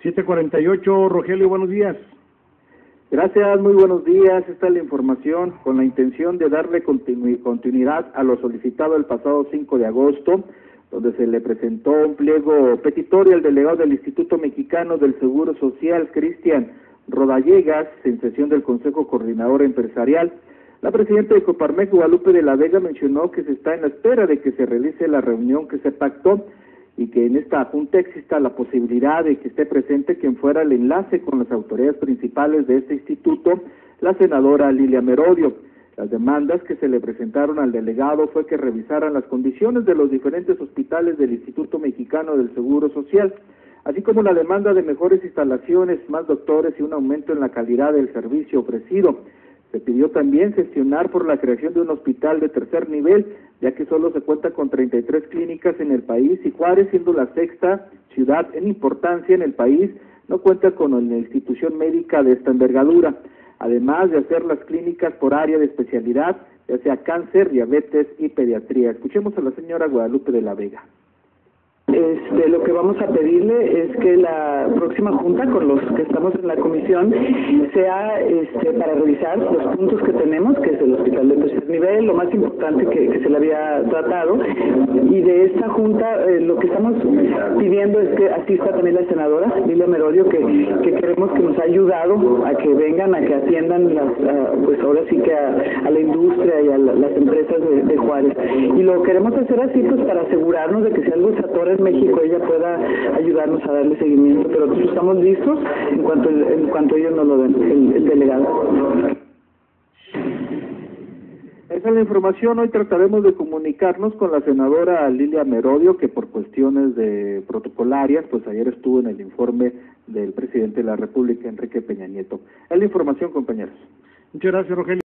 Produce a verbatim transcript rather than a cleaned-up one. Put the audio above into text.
siete cuarenta y ocho, Rogelio, buenos días. Gracias, muy buenos días. Esta es la información con la intención de darle continu continuidad a lo solicitado el pasado cinco de agosto, donde se le presentó un pliego petitorio al delegado del Instituto Mexicano del Seguro Social, Cristian Rodallegas, en sesión del Consejo Coordinador Empresarial. La presidenta de Coparmex, Guadalupe de la Vega, mencionó que se está en la espera de que se realice la reunión que se pactó y que en esta junta exista la posibilidad de que esté presente quien fuera el enlace con las autoridades principales de este instituto, la senadora Lilia Merodio. Las demandas que se le presentaron al delegado fue que revisaran las condiciones de los diferentes hospitales del Instituto Mexicano del Seguro Social, así como la demanda de mejores instalaciones, más doctores y un aumento en la calidad del servicio ofrecido. Se pidió también gestionar por la creación de un hospital de tercer nivel, ya que solo se cuenta con treinta y tres clínicas en el país y Juárez, siendo la sexta ciudad en importancia en el país, no cuenta con una institución médica de esta envergadura, además de hacer las clínicas por área de especialidad, ya sea cáncer, diabetes y pediatría. Escuchemos a la señora Guadalupe de la Vega. Este, lo que vamos a pedirle es que la próxima junta con los que estamos en la comisión sea este, para revisar los puntos que tenemos, que es el hospital de tercer nivel, lo más importante que, que se le había tratado, y de esta junta eh, lo que estamos pidiendo es que asista también la senadora Lilia Merodio, que, que queremos que nos ha ayudado a que vengan, a que atiendan las, a, pues ahora sí que a, a la industria y a la, las empresas de, de Juárez, y lo queremos hacer así pues para asegurarnos de que si algo se atora en México ella pueda ayudarnos a darle seguimiento, pero nosotros estamos listos en cuanto en cuanto ellos nos lo den, el, el delegado. Esa es la información. Hoy trataremos de comunicarnos con la senadora Lilia Merodio, que por cuestiones de protocolarias, pues ayer estuvo en el informe del presidente de la República, Enrique Peña Nieto. Es la información, compañeros. Muchas gracias, Rogelio.